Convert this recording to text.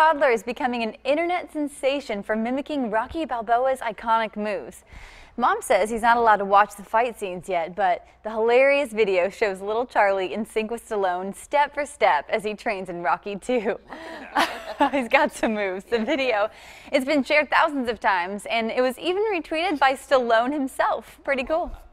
toddler is becoming an internet sensation for mimicking Rocky Balboa's iconic moves. Mom says he's not allowed to watch the fight scenes yet, but the hilarious video shows little Charlie in sync with Stallone step for step as he trains in Rocky 2. He's got some moves. The video, it's been shared thousands of times, and it was even retweeted by Stallone himself. Pretty cool.